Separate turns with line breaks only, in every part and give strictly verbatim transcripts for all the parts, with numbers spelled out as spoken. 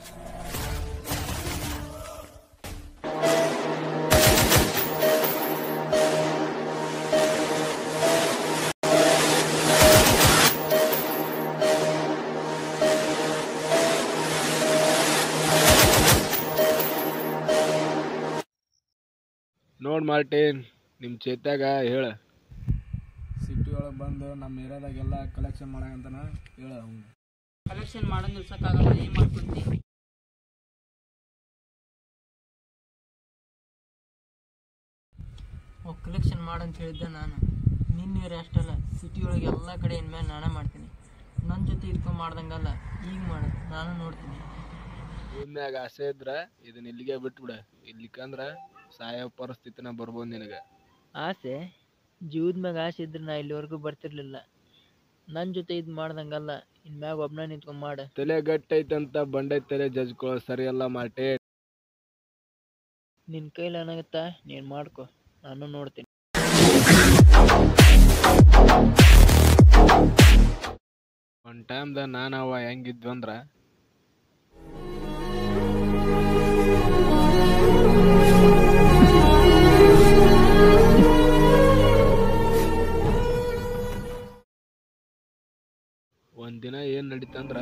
ನೋಡ್ ಮಾರ್ಟಿನ್, ನಿಮ್ಮ ಚೇತ್ಯಾಗ ಹೇಳ
ಸಿಟಿ ಒಳಗೆ ಬಂದು ನಮ್ಮ ಏರಿಯಾದಾಗೆಲ್ಲ ಕಲೆಕ್ಷನ್ ಮಾಡಂತನ ಹೇಳ. ಅವ್ನು
ಕಲೆಕ್ಷನ್ ಮಾಡೋದು ನಿಲ್ಸಕ್ಕಾಗಲ್ಲ, ಏನು ಮಾಡ್ಕೊಡ್ತಿ? ಅವು ಕಲೆಕ್ಷನ್ ಮಾಡಂತ ಹೇಳಿದ್ದೆ ನಾನು. ನಿನ್ನೆ ಅಷ್ಟಲ್ಲ, ಸಿಟಿ ಒಳಗೆ ಎಲ್ಲ ಕಡೆ ಇನ್ಮೇಲೆ ನಾನೇ ಮಾಡ್ತೀನಿ. ನನ್ನ ಜೊತೆ ಇದ್ಕೊಂಡು ಮಾಡ್ದಂಗಲ್ಲ, ಈಗ ಮಾಡು, ನಾನು ನೋಡ್ತೀನಿ.
ಜೀವನ್ಯಾಗ ಆಸೆ ಇದ್ರ ಇದನ್ನ ಇಲ್ಲಿಗೆ ಬಿಟ್ಬಿಡ. ಇಲ್ಲಿಕಂದ್ರ ಸಾಯೋ ಪರಿಸ್ಥಿತಿನ ಬರ್ಬೋದು ನಿನಗೆ.
ಆಸೆ ಜೀವದ ಮ್ಯಾಗ ಆಸೆ ಇದ್ರೆ ನಾ ಇಲ್ಲಿವರೆಗೂ ಬರ್ತಿರ್ಲಿಲ್ಲ. ನನ್ನ ಜೊತೆ ಇದು ಮಾಡ್ದಂಗಲ್ಲ, ಇನ್ಮ್ಯಾಗ ಒಬ್ಬನ ನಿಂತ್ಕೊಂಡು ಮಾಡ.
ತಲೆ ಗಟ್ಟೈತಂತ ಬಂಡೆ ತಲೆ ಜಜ್ಕೊಳ್ಳೋ ಸರಿಯಲ್ಲ ಮಾರ್ಟಿನ್.
ನಿನ್ನ ಕೈಲಿ ಏನಾಗುತ್ತಾ ನೀನು ಮಾಡ್ಕೊ, ನಾನು ನೋಡ್ತೀನಿ.
ಒಂದು ಟೈಮ್ದಾಗ ನಾನು ಅವ ಹೆಂಗಿದ್ವಂದ್ರ ಒಂದಿನ ಏನು ನಡೀತಂದ್ರ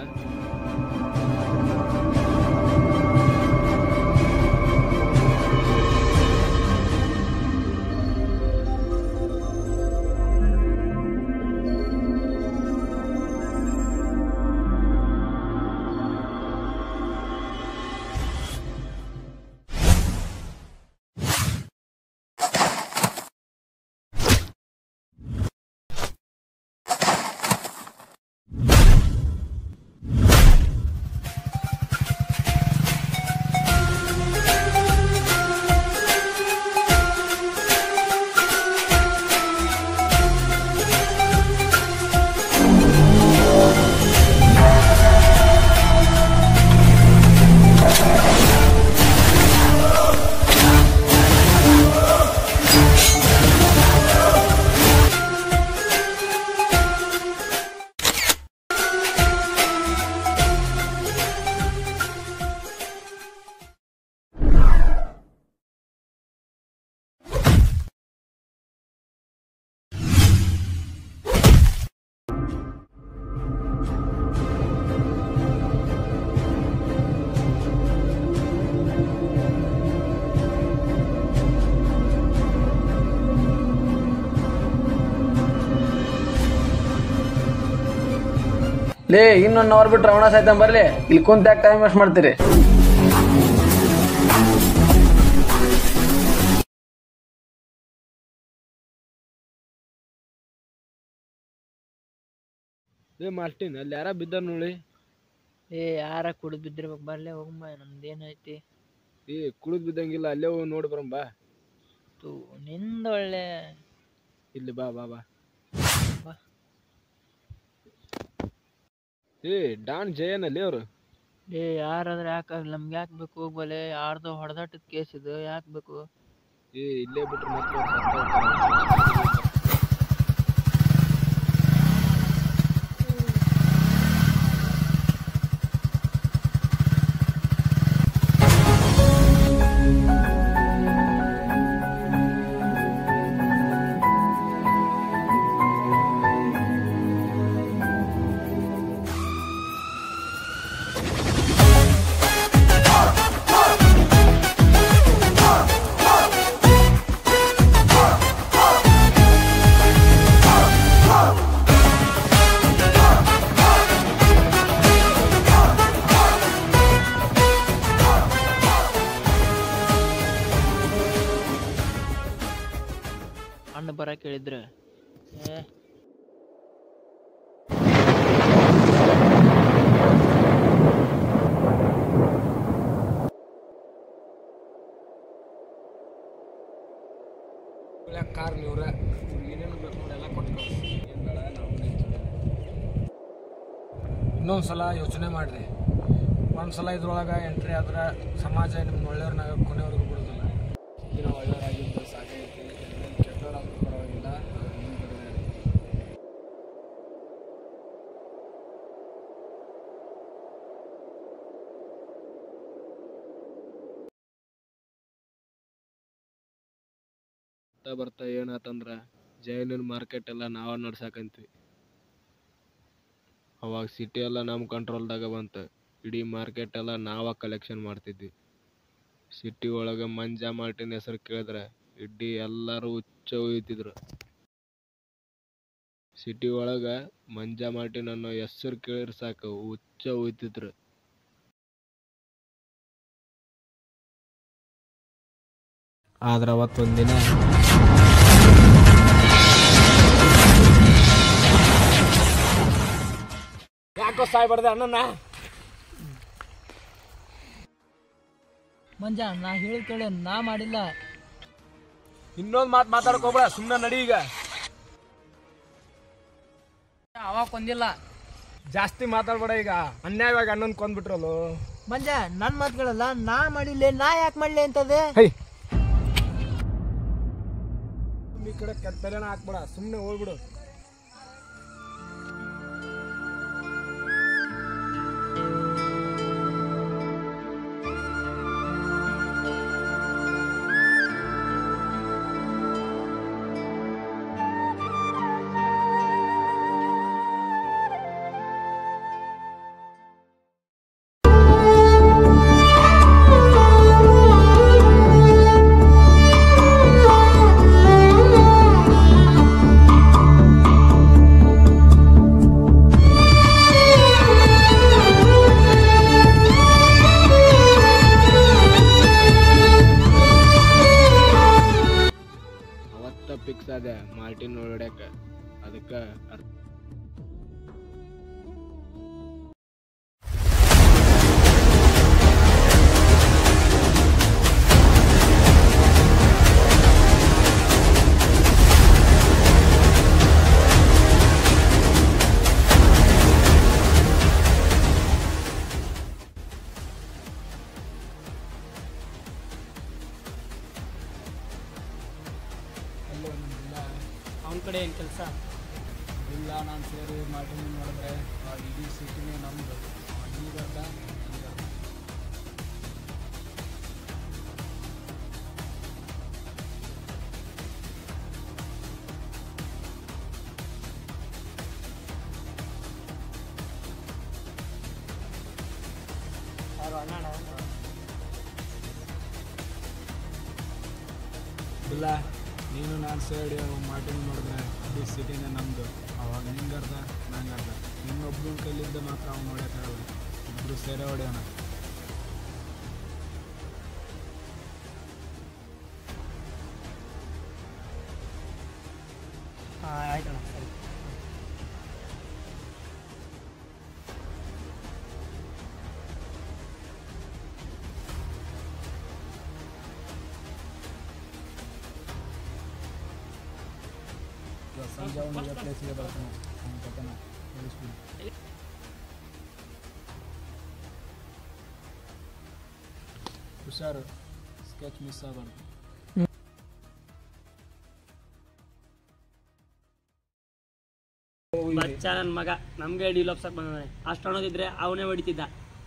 ಲೇ ಇನ್ನೊಂದು ಅವರ್ ಬಿಟ್ಟು ರವಣ ಸಾಯ್ತಾನ ಬರ್ಲಿ. ಇಲ್ಲಿ ಕುಂತ ಯಾಕೆ ಟೈಮ್ ವೇಸ್ಟ್ ಮಾಡ್ತೀರಿ?
ಏ ಮಾರ್ಟಿನ್, ಅಲ್ಲಿ ಯಾರ ಬಿದ್ದಾರ ನೋಡಿ.
ಏ ಯಾರ ಕುಡಿದು ಬಿದ್ದಿರ್ಬೇಕು, ಬರ್ಲೇ ಹೋಗಂಬ, ನಮ್ದೇನೈತಿ?
ಏ ಕುಡಿದು ಬಿದ್ದಂಗಿಲ್ಲ, ಅಲ್ಲೇ ಹೋಗಿ ನೋಡಿ ಬರಂಬ.
ತೂ ನಿಂದೊಳ್ಳೆ.
ಇಲ್ಲಿ ಬಾ ಬಾ ಬಾ.
ಬಾ.
ಏ ಡಾನ್ ಜಯನಲ್ಲಿ ಅವರು.
ಏ ಯಾರಾದ್ರೆ ಯಾಕಾಗಲ್ಲ, ನಮ್ಗೆ ಯಾಕೆ ಬೇಕು? ಹೋಗ್ಬಲೆ, ಯಾರ್ದೋ ಹೊಡೆದಾಟದ ಕೇಸ್ ಇದು, ಯಾಕೆ ಬೇಕು?
ಏ ಇಲ್ಲೇ ಬಿಟ್ರೆ ಮತ್ತೆ
ಅಣ್ಣ ಬರಕ್ಕೆ ಹೇಳಿದ್ರೆ ಏ
ಕಾರ್ ನೀವ್ರ ಏನೇನು ಬೇಕು ನೋಡಿ ಎಲ್ಲ ಕೊಟ್ಟು ಕಳಿಸಿ. ಏನು ಬೇಡ, ನಾವು ಇನ್ನೊಂದು ಸಲ ಯೋಚನೆ ಮಾಡಿರಿ. ಒಂದು ಸಲ ಇದ್ರೊಳಗೆ ಎಂಟ್ರಿ ಆದ್ರೆ ಸಮಾಜ ನಿಮ್ಗೆ ಒಳ್ಳೆಯವ್ರನ್ನಾಗ ಕೊನೆಯವ್ರಿಗೂ ಬಿಡೋದಿಲ್ಲ. ಈಗ ನಾವು ಒಳ್ಳೆಯವರಾಗಿದ್ದು ಸಾಕೈತಿ, ಕೆಟ್ಟವರಾದ್ರೂ ಪರವಾಗಿಲ್ಲ.
ಬರ್ತಾ ಬರ್ತಾ ಏನಾತಂದ್ರೆ ಜೈನಿನ ಮಾರ್ಕೆಟ್ ಎಲ್ಲ ನಾವ ನಡ್ಸಾಕಂತ್ವಿ. ಅವಾಗ ಸಿಟಿ ಎಲ್ಲ ನಮ್ಮ ಕಂಟ್ರೋಲ್ದಾಗ ಬಂತು. ಇಡೀ ಮಾರ್ಕೆಟ್ ಎಲ್ಲ ನಾವ ಕಲೆಕ್ಷನ್ ಮಾಡ್ತಿದ್ವಿ. ಸಿಟಿ ಒಳಗೆ ಮಂಜಾ ಮಾರ್ಟಿನ್ ಹೆಸರು ಕೇಳಿದ್ರೆ ಇಡೀ ಎಲ್ಲರೂ ಹುಚ್ಚ ಒಯ್ತಿದ್ರು. ಸಿಟಿ ಒಳಗೆ ಮಂಜಾ ಮಾರ್ಟಿನ್ ಅನ್ನೋ ಹೆಸರು ಕೇಳಿದ್ರೆ ಸಾಕು ಹುಚ್ಚ ಒಯ್ತಿದ್ರು.
ಆದ್ರೆ ಅವತ್ತೊಂದಿನ ಯಾಕೋ ಸಾಯ್ಬಾರ್ದೆ ಅಣ್ಣನ.
ಮಂಜ ನಾ ಹೇಳಿದ ಕೇಳಿ ನಾ ಮಾಡಿಲ್ಲ.
ಇನ್ನೊಂದು ಮಾತು ಮಾತಾಡಕ್ ಹೋಗ್ಬೇಡ, ಸುಮ್ಮನೆ ನಡಿ ಈಗ.
ಅವಾಗ ಕೊಂದಿಲ್ಲ.
ಜಾಸ್ತಿ ಮಾತಾಡ್ಬೇಡ ಈಗ, ಅನ್ಯಾಯವಾಗಿ ಅಣ್ಣನ್ ಕೊಂದ್ಬಿಟ್ರಲ್ಲ.
ಮಂಜ ನನ್ನ ಮಾತುಗಳಲ್ಲ, ನಾ ಮಾಡಿಲ್ಲ, ನಾ ಯಾಕೆ ಮಾಡ್ಲಿ ಅಂತದೆ.
ಈ ಕಡೆ ಕೆತ್ತಲೆನ ಹಾಕ್ಬೇಡ, ಸುಮ್ಮನೆ ಹೋಗ್ಬಿಡು.
ಫಿಕ್ಸ್ ಅದ ಮಾರ್ಟಿನ್ ಹೊಡ್ಯಾಕ. ಅದಕ್ಕೆ
ಅವನ ಕಡೆ ಏನು ಕೆಲಸ
ಇಲ್ಲ. ನಾನು ಸೇರಿ ಮಾರ್ಟಿನ್ ನೋಡಿದ್ರೆ ಇಡೀ ಸಿಟಿನೇ ನಮ್ಮದು. ಈಗರ್ಧ ಈಗರ್ಧ ಇಲ್ಲ. ನೀನು ನಾನು ಸೇರಿ ಮಾರ್ಟಿನ್ ನೋಡಿದ್ರೆ ಇಡೀ ಸಿಟಿನೇ ನಮ್ಮದು. ಅವಾಗ ನಿಂಗರ್ಧ ನಂಗರ್ಧ. ನಿನ್ನೊಬ್ಬನ ಕೈಲಿದ್ದ ಮಾತ್ರ ಅವ್ನು ನೋಡೋಕ್ಕಾಗಲ್ಲ. ಇಬ್ಬರು ಸೇರೆ ಹೊಡೆಯೋಣ.
ಹಾಂ ಆಯ್ತಣ್ಣ, ಸರಿ.
ಸಂಜೆ ಅವನಿಗೆ ಪ್ಲೇಸಿಗೆ ಬರ್ತಾನೆ. ಅವ್ನ ಕಥೆನ ತಿಳಿಸ್ಬಿಡು. ಹುಷಾರು, ಸ್ಕೆಚ್ ಮಿಸ್ ಆಗಬಾರ್ದು.
ಬಚ್ಚ ನನ್ನ ಮಗ ನಮ್ಗೆ ಡಿಲೋಪ್ಸಕ್ ಬಂದಾನೆ. ಅಷ್ಟು ಅನ್ನೋದಿದ್ರೆ ಅವನೇ ಹೊಡಿತಿದ್ದ.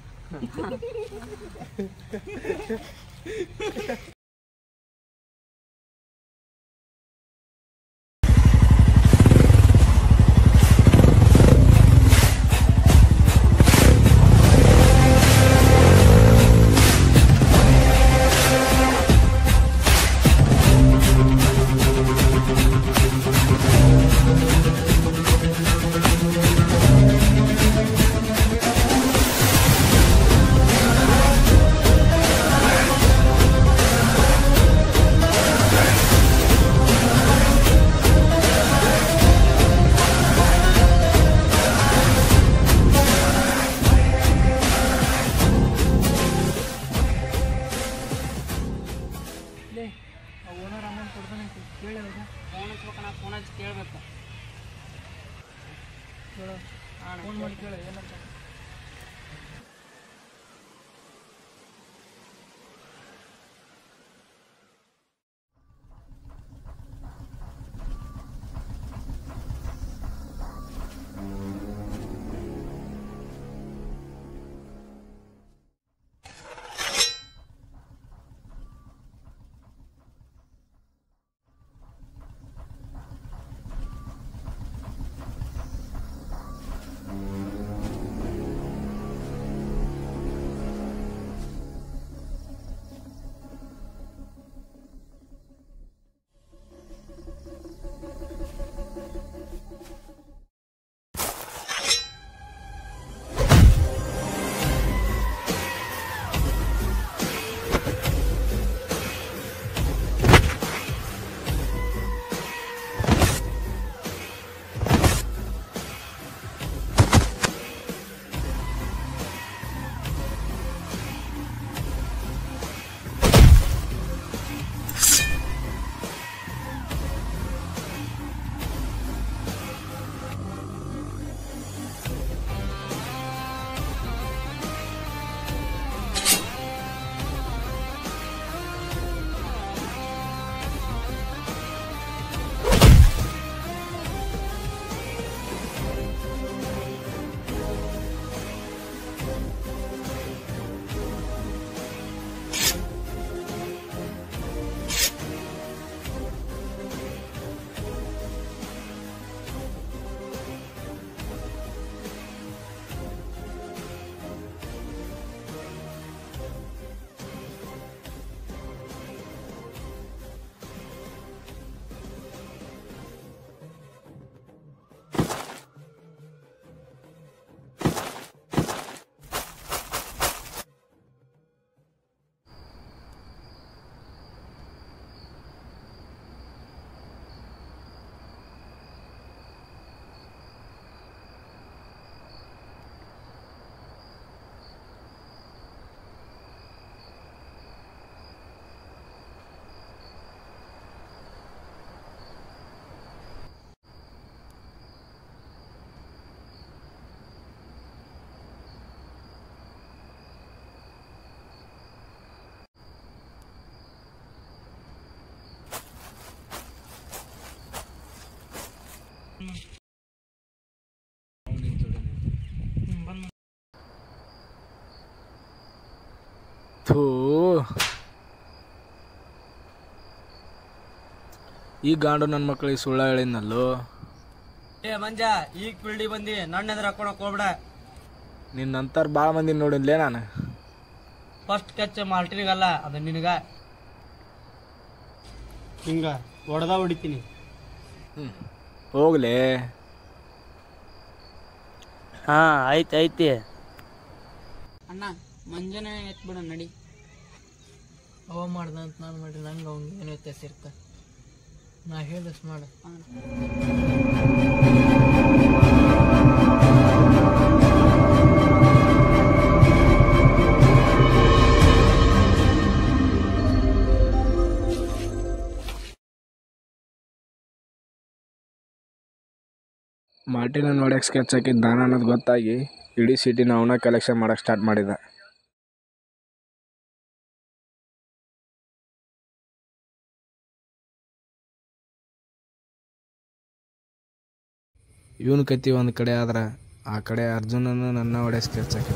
ಓನರ್ ಅಮೌಂಟ್ ಕೊಡ್ತಾನೆ ಕೇಳಿ ಅವ್ರಿಗೆ.
ಫೋನ್ ಹಚ್ಬೇಕಣ್ಣ, ಫೋನ್ ಹಚ್ಚಿ ಕೇಳ್ಬೇಕು.
ಕೇಳೋ ಫೋನ್ ಮಾಡಿ ಕೇಳಿ ಏನಂತ.
ಥೂ, ಈ ಗಾಂಡು ನನ್ನ ಮಕ್ಕಳಿಗೆ ಸುಳ್ಳ ಹೇಳಿದ್ನಲ್ಲೋ.
ಏ ಮಂಜ, ಈಗ ಪಿಲ್ಡಿ ಬಂದಿ ನನ್ನ ಎದುರು ಹಾಕೊಳಕ್ ಹೋಗ್ಬೇಡ.
ನಿನ್ನಂತರ ಭಾಳ ಮಂದಿ ನೋಡಿನ್ಲೇ ನಾನು.
ಫಸ್ಟ್ ಕೆಚ್ಚ ಮಾಲ್ಟಿನಿಗಲ್ಲ, ಅದು ನಿನಗ. ಹಿಂಗ ಹೊಡೆದ ಹೊಡಿತೀನಿ.
ಹ್ಞೂ ಹೋಗ್ಲೇ.
ಹಾ ಆಯ್ತು ಐತಿ.
ಅಣ್ಣ ಮಂಜನ ಎತ್ಬಿಡ ನಡಿ. ಅವ ಮಾಡ್ದ ಅಂತ ನಾನು ಮಾಡಿ ನಂಗೆ ಅವ್ನು ಏನು ವ್ಯತ್ಯಾಸ ಇರ್ತ. ನಾ ಹೇಳಿದಷ್ಟು ಮಾಡು.
ಮಾರ್ಟಿನ ನೋಡಕ್ಕೆ ಸ್ಕೆಚ್ ಹಾಕಿದ್ದು ನಾನು ಅನ್ನೋದು ಗೊತ್ತಾಗಿ ಇಡೀ ಸಿಟಿನ ಅವನ ಕಲೆಕ್ಷನ್ ಮಾಡೋಕ್ಕೆ ಸ್ಟಾರ್ಟ್ ಮಾಡಿದ. ಇವನ ಕತ್ತಿ ಒಂದು ಕಡೆ ಆದ್ರೆ ಆ ಕಡೆ ಅರ್ಜುನನ್ನು ನನ್ನ ಹೊಡೆ ಸ್ಕೆಚ್ ಹಾಕಿದ.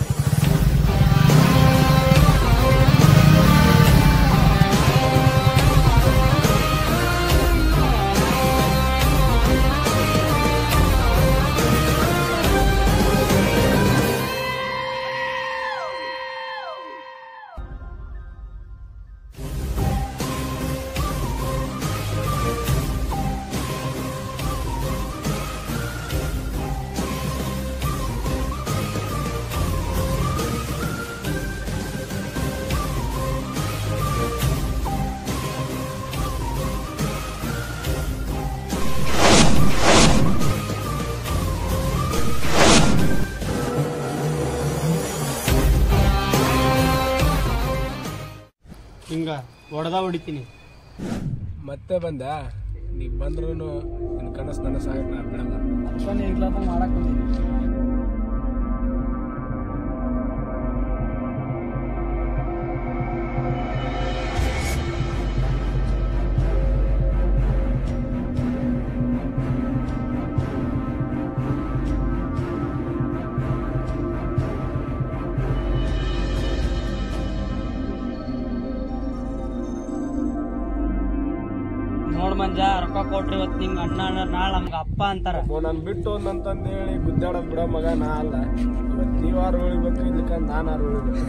ಹಿಂಗ ಹೊಡೆದ ಹೊಡಿತೀನಿ.
ಮತ್ತೆ ಬಂದ ನೀ ಬಂದ್ರೂ ನಿನ್ನ ಕನಸು ನನಸು ಆಗಕ್ಕೆ ನಾನು ಬಿಡಲ್ಲ.
ಅಷ್ಟೊಂದು ಇರ್ಲಾರ್ದ ಮಾಡಕ್ ಬಂದಿದ್ದೀನಿ. ನೋಡ್ ಮಂಜ, ರೊಕ್ಕ ಕೊಟ್ರಿ ಇವತ್ತು ನಿಂಗೆ ಅಣ್ಣ ಅಣ್ಣ ನಾಳೆ ನಮ್ಗೆ ಅಪ್ಪ ಅಂತಾರ.
ನಾನು ಬಿಟ್ಟು ಒಂದಂತಂದು ಹೇಳಿ ಗುದ್ದಾಡೋದು ಬಿಡೋ ಮಗ ನಾ ಅಲ್ಲ. ಇವತ್ತು ನೀವು ಆರು ಉಳಿಬೇಕು, ಇದಕ್ಕೆ ನಾನು ಆರು ಉಳಿಬೇಕು.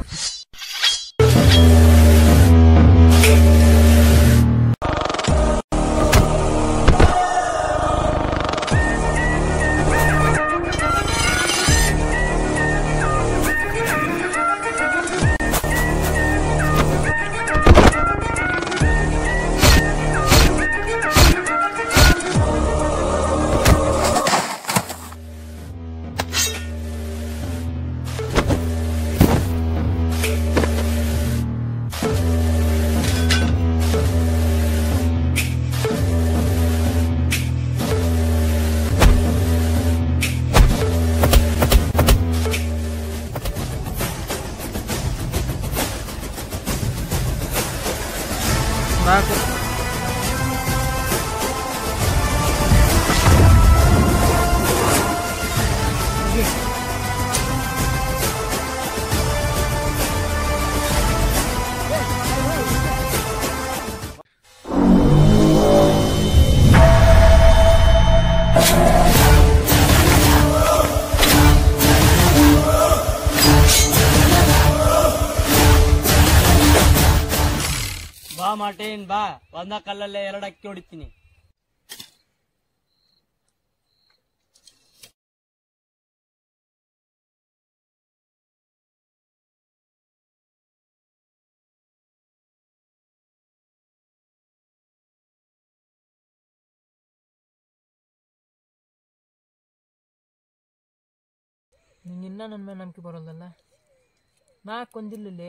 ಬಾ ಮಾರ್ಟಿನ್ ಬಾ, ಒಂದ ಕಲ್ಲಲ್ಲೇ ಎರಡು ಅಕ್ಕಿ ಹೊಡಿತೀನಿ.
ನಿಂಗೆ ಇನ್ನೂ ನನ್ನ ಮೇಲೆ ನಂಬಿಕೆ ಬರೋದಲ್ಲ. ನಾ ಕೊಂದಿಲ್ಲೇ.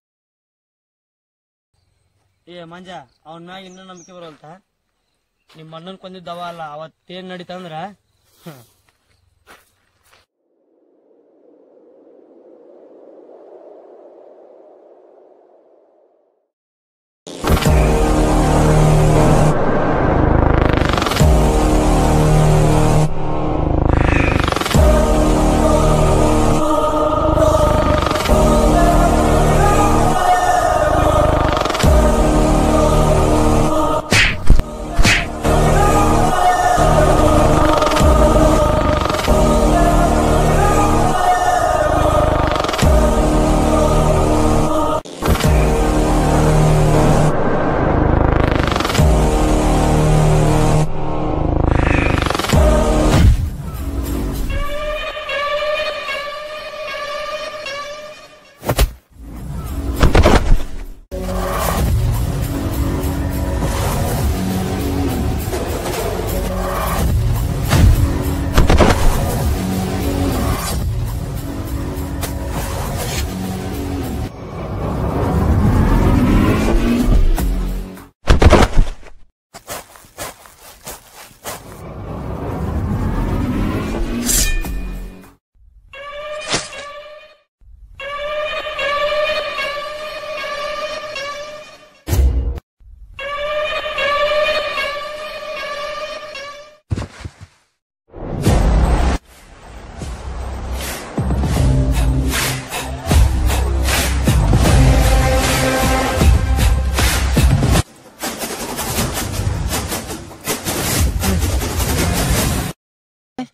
ಏ ಮಂಜ, ಅವನ ಮ್ಯಾಗ ಇನ್ನೂ ನಂಬಿಕೆ ಬರೋಲ್ತ. ನಿಮ್ಮ ಅಣ್ಣನ್ ಕೊಂದಿದ್ದವ ಅಲ್ಲ, ಅವತ್ತೇನ್ ನಡೀತಂದ್ರ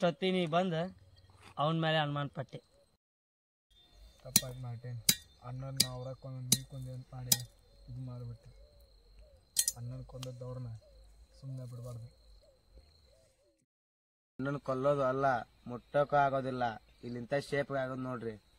ಅಷ್ಟೊತ್ತಿ ನೀ ಬಂದು ಅವನ ಮೇಲೆ ಅನುಮಾನ ಪಟ್ಟೆ.
ತಪ್ಪಾಯ್ತು ಮಾರ್ಟಿನ್. ಅಣ್ಣನ ಅವ್ರ ಕೊಂದು ನೀ ಕೊಂದು ಮಾಡಿ ಇದು ಮಾಡಿಬಿಟ್ಟೆ. ಅಣ್ಣನ ಕೊಂದದ್ದವ್ರನ್ನ ಸುಮ್ಮನೆ ಬಿಡಬಾರ್ದು.
ಅಣ್ಣನ ಕೊಲ್ಲೋದು ಅಲ್ಲ, ಮುಟ್ಟೋಕ್ಕೂ ಆಗೋದಿಲ್ಲ. ಇಲ್ಲಿಂತ ಶೇಪ್ ಆಗೋದು ನೋಡ್ರಿ.